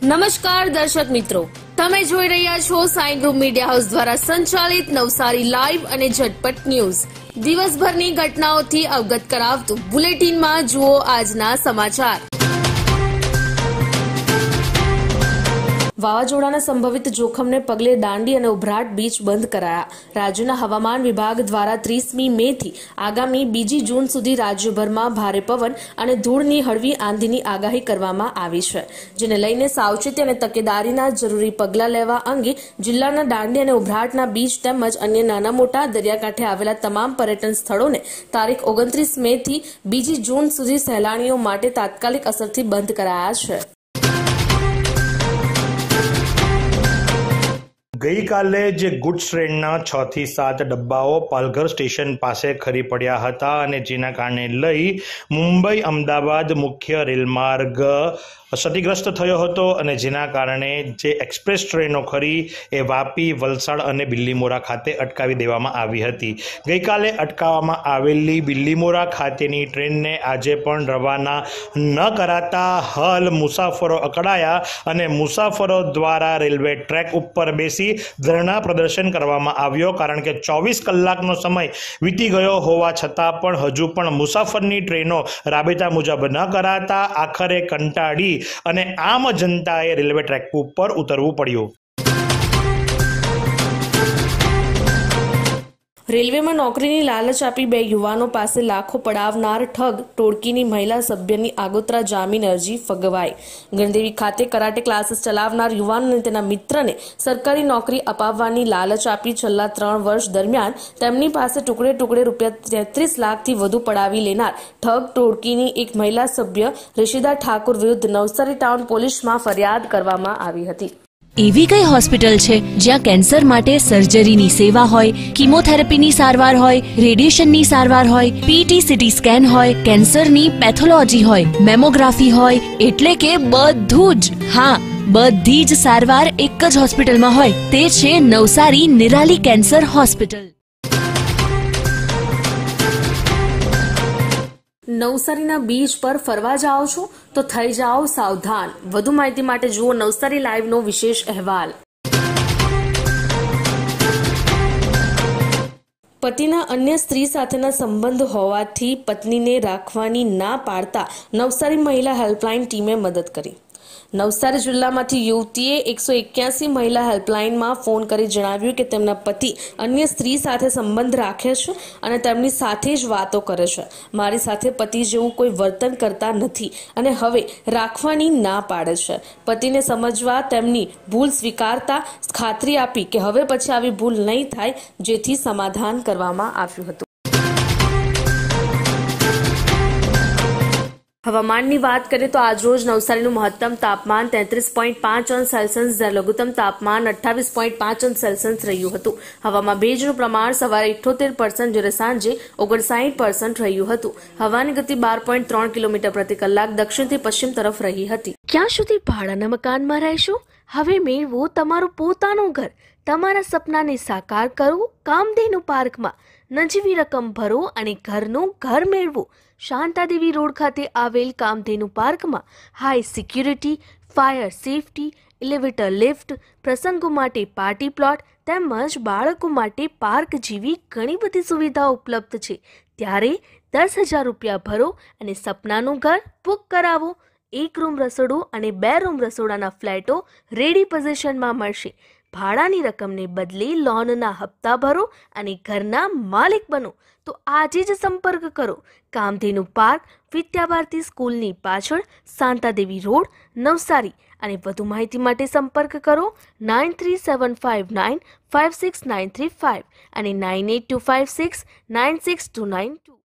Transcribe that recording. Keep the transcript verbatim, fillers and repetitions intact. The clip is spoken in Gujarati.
નમસ્કાર દર્શક મિત્રો, તમે જોઈ રહ્યા છો સાઈ ગ્રુપ મીડિયા હાઉસ દ્વારા સંચાલિત નવસારી લાઈવ અને ઝટપટ ન્યૂઝ. દિવસભરની ઘટનાઓથી અવગત કરાવતું બુલેટિનમાં જુઓ આજના સમાચાર. વાવાઝોડાના સંભવિત જોખમને પગલે દાંડી અને ઉભરાટ બીચ બંધ કરાયા. રાજ્યના હવામાન વિભાગ દ્વારા ત્રીસમી મે થી આગામી બીજી જૂન સુધી રાજ્યભરમાં ભારે પવન અને ધૂળની હળવી આંધીની આગાહી કરવામાં આવી છે, જેને લઈને સાવચેતી અને તકેદારીના જરૂરી પગલાં લેવા અંગે જિલ્લાના દાંડી અને ઉભરાટના બીચ તેમજ અન્ય નાના મોટા દરિયાકાંઠે આવેલા તમામ પર્યટન સ્થળોને તારીખ ઓગણત્રીસ મે થી બીજી જૂન સુધી સહેલાણીઓ માટે તાત્કાલિક અસરથી બંધ કરાયા છે. ગઈકાલે જે ગુડ્સ ટ્રેનના છ થી સાત ડબ્બાઓ પાલઘર સ્ટેશન પાસે ખરી પડ્યા હતા અને જેના કારણે લઈ મુંબઈ અમદાવાદ મુખ્ય રેલમાર્ગ ક્ષતિગ્રસ્ત થયો હતો અને જેના કારણે જે એક્સપ્રેસ ટ્રેનો ખરી એ વાપી, વલસાડ અને બિલ્લીમોરા ખાતે અટકાવી દેવામાં આવી હતી. ગઈકાલે અટકાવવામાં આવેલી બિલ્લીમોરા ખાતેની ટ્રેનને આજે પણ રવાના ન કરાતા હાલ મુસાફરો અકળાયા અને મુસાફરો દ્વારા રેલવે ટ્રેક ઉપર બેસી ધરણા પ્રદર્શન કરવામાં આવ્યો, કારણ કે ચોવીસ કલાકનો સમય વીતી ગયો હોવા છતાં પણ હજુ પણ મુસાફરની ટ્રેનો રાબેતા મુજબ ન કરાતા આખરે કંટાળી અને આમ જનતાએ રેલવે ટ્રેક ઉપર ઉતરવું પડ્યું. રેલવેમાં નોકરીની લાલચ આપી બે યુવાનો પાસે લાખો પડાવનાર ઠગ ટોળકીની મહિલા સભ્યની આગોતરા જામીન અરજી ફગાવાઈ. ગણદેવી ખાતે કરાટે ક્લાસીસ ચલાવનાર યુવાન અને તેના મિત્રને સરકારી નોકરી અપાવવાની લાલચ આપી છેલ્લા ત્રણ વર્ષ દરમિયાન તેમની પાસે ટુકડે ટુકડે રૂપિયા તેત્રીસ લાખથી વધુ પડાવી લેનાર ઠગ ટોળકીની એક મહિલા સભ્ય રિશિદા ઠાકુર વિરુદ્ધ નવસારી ટાઉન પોલીસમાં ફરિયાદ કરવામાં આવી હતી. એવી કઈ હોસ્પિટલ છે જ્યાં કેન્સર માટે સર્જરીની સેવા હોય, કીમોથેરાપીની સારવાર હોય, રેડિયેશનની સારવાર હોય, પીટી સીટી સ્કેન હોય, કેન્સરની પેથોલોજી હોય, મેમોગ્રાફી હોય, એટલે કે બધું જ. હા, બધી જ સારવાર એક જ હોસ્પિટલમાં હોય. તે છે નવસારી નિરાલી કેન્સર હોસ્પિટલ. નવસારીના બીચ પર ફરવા જાઓ છો તો થઈ જાઓ સાવધાન. વધુ માહિતી માટે જુઓ નવસારી લાઈવનો વિશેષ અહેવાલ. પતિના અન્ય સ્ત્રી સાથેના સંબંધ હોવાથી પત્નીને રાખવાની ના પાડતા નવસારી મહિલા હેલ્પલાઇન ટીમે મદદ કરી. નવસારી જિલ્લામાંથી યુવતીએ એકસો એક્યાસી મહિલા હેલ્પલાઇનમાં ફોન કરી જણાવ્યું કે તેમના પતિ અન્ય સ્ત્રી સાથે સંબંધ રાખે છે અને તેમની સાથે જ વાતો કરે છે. મારી સાથે પતિ જેવું કોઈ વર્તન કરતા નથી અને હવે રાખવાની ના પાડે છે. પતિને સમજવા તેમની ભૂલ સ્વીકારતા ખાતરી આપી કે હવે પછી આવી ભૂલ નહીં થાય, જેથી સમાધાન કરવામાં આવ્યું હતું. હવામાનની વાત કરીએ તો આજરોજ નવસારીનું મહત્તમ તાપમાન તેત્રીસ પોઈન્ટ પાંચ અંશ સેલ્સિયસ જ્યારે લઘુત્તમ તાપમાન અઠ્ઠાવીસ પોઈન્ટ પાંચ અંશ સેલ્સિયસ રહ્યું હતું. હવામાં ભેજનું પ્રમાણ સવારે ઇઠ્ઠોતેર પર્સન્ટ જ્યારે સાંજે ઓગણસાઠ પર્સન્ટ રહ્યું હતું. હવાની ગતિ બાર પોઈન્ટ ત્રણ કિલોમીટર પ્રતિ કલાક દક્ષિણથી પશ્ચિમ તરફ રહી હતી. ક્યાં સુધી ભાડાના મકાનમાં રહેશો? હવે મેળવો તમારું પોતાનું ઘર. તમારા સપનાને સાકાર કરો કામધેનુ પાર્કમાં. નજીવી રકમ ભરો અને ઘરનું ઘર મેળવો. શાંતાદેવી રોડ ખાતે આવેલ કામધેનુ પાર્કમાં high security, fire safety, elevator lift, પ્રસંગો માટે પાર્ટી પ્લોટ તેમજ બાળકો માટે પાર્ક જેવી ઘણી બધી સુવિધાઓ ઉપલબ્ધ છે. ત્યારે દસ હજાર રૂપિયા ભરો અને સપનાનું ઘર બુક કરાવો. એક રૂમ રસોડું અને બે રૂમ રસોડાના ફ્લેટો રેડી પોઝિશનમાં મળશે. ભાડાની રકમને બદલે લોનના હપ્તા ભરો અને ઘરના માલિક બનો. તો આજે જ સંપર્ક કરો. કામધેનુ પાર્ક, વિદ્યાભારતી સ્કૂલની પાછળ, શાંતાદેવી રોડ, નવસારી. અને વધુ માહિતી માટે સંપર્ક કરો nine three seven five nine five six nine three five અને nine eight two five six nine six two nine two.